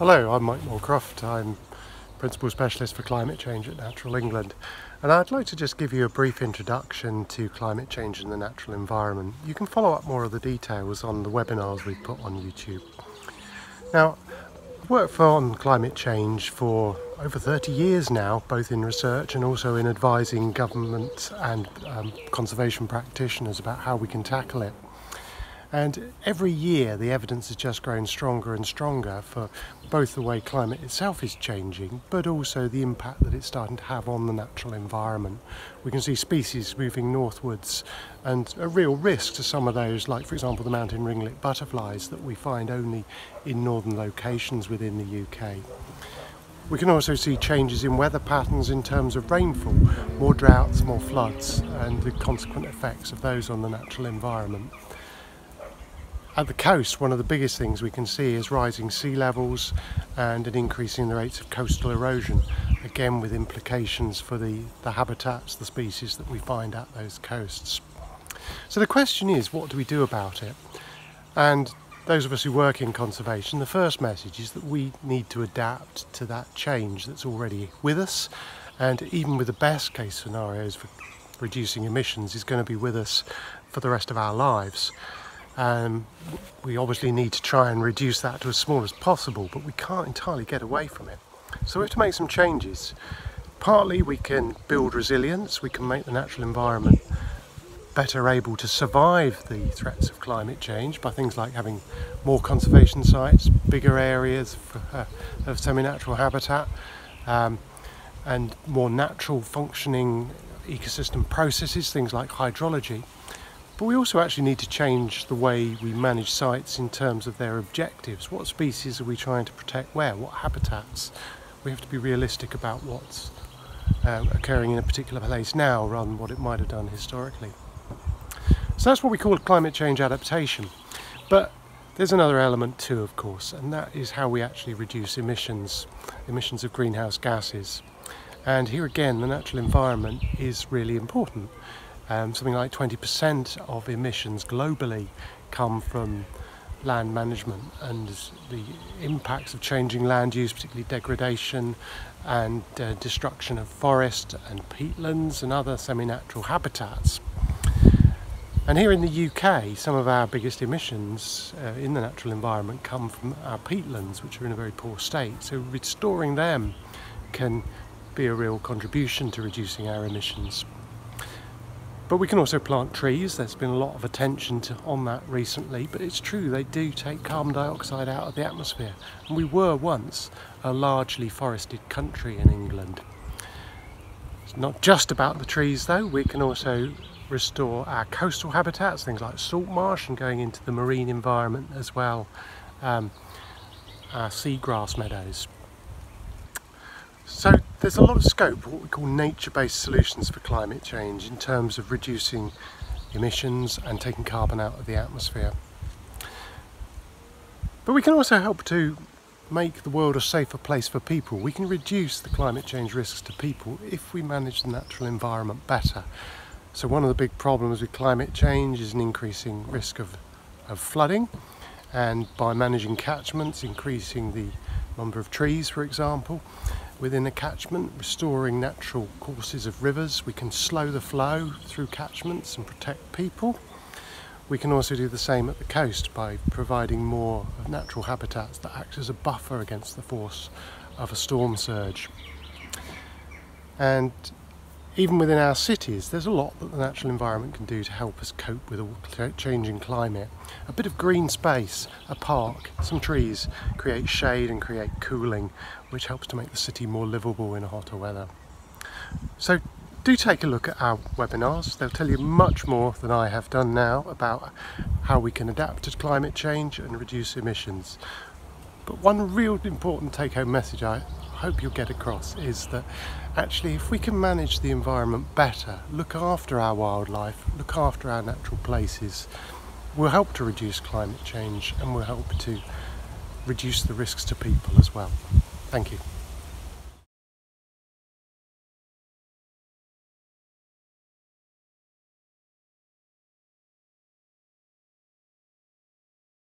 Hello, I'm Mike Morecroft. I'm Principal Specialist for Climate Change at Natural England, and I'd like to just give you a brief introduction to climate change in the natural environment. You can follow up more of the details on the webinars we put on YouTube. Now, I've worked on climate change for over 30 years now, both in research and also in advising government and conservation practitioners about how we can tackle it. And every year the evidence has just grown stronger and stronger for both the way climate itself is changing, but also the impact that it's starting to have on the natural environment. We can see species moving northwards and a real risk to some of those, like for example the mountain ringlet butterflies that we find only in northern locations within the UK. We can also see changes in weather patterns in terms of rainfall, more droughts, more floods, and the consequent effects of those on the natural environment. At the coast, one of the biggest things we can see is rising sea levels and an increase in the rates of coastal erosion, again with implications for the habitats, the species that we find at those coasts. So the question is, what do we do about it? And those of us who work in conservation, the first message is that we need to adapt to that change that's already with us, and even with the best case scenarios for reducing emissions is going to be with us for the rest of our lives. We obviously need to try and reduce that to as small as possible, but we can't entirely get away from it. So we have to make some changes. Partly we can build resilience, we can make the natural environment better able to survive the threats of climate change by things like having more conservation sites, bigger areas of semi-natural habitat, and more natural functioning ecosystem processes, things like hydrology. But we also actually need to change the way we manage sites in terms of their objectives. What species are we trying to protect where? What habitats? We have to be realistic about what's occurring in a particular place now rather than what it might have done historically. So that's what we call climate change adaptation. But there's another element too, of course, and that is how we actually reduce emissions of greenhouse gases. And here again, the natural environment is really important. Something like 20% of emissions globally come from land management, and the impacts of changing land use, particularly degradation and destruction of forest and peatlands and other semi-natural habitats. And here in the UK, some of our biggest emissions in the natural environment come from our peatlands, which are in a very poor state. So restoring them can be a real contribution to reducing our emissions. But we can also plant trees. There's been a lot of attention on that recently, but it's true, they do take carbon dioxide out of the atmosphere. And we were once a largely forested country in England. It's not just about the trees though, we can also restore our coastal habitats, things like salt marsh, and going into the marine environment as well, our seagrass meadows. So there's a lot of scope for what we call nature-based solutions for climate change in terms of reducing emissions and taking carbon out of the atmosphere. But we can also help to make the world a safer place for people. We can reduce the climate change risks to people if we manage the natural environment better. So one of the big problems with climate change is an increasing risk of flooding, and by managing catchments, increasing the number of trees, for example, within a catchment, restoring natural courses of rivers, we can slow the flow through catchments and protect people. We can also do the same at the coast by providing more of natural habitats that act as a buffer against the force of a storm surge. And even within our cities, there's a lot that the natural environment can do to help us cope with a changing climate. A bit of green space, a park, some trees create shade and create cooling, which helps to make the city more livable in hotter weather. So do take a look at our webinars. They'll tell you much more than I have done now about how we can adapt to climate change and reduce emissions. But one real important take-home message I hope you'll get across is that actually if we can manage the environment better, look after our wildlife, look after our natural places, we'll help to reduce climate change and we'll help to reduce the risks to people as well. Thank you.